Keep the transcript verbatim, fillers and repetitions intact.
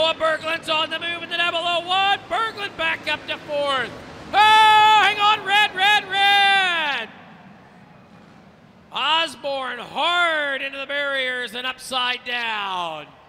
Oh, Berglund's on the move in the double oh one. Berglund back up to fourth. Oh, hang on, red, red, red. Osborn hard into the barriers and upside down.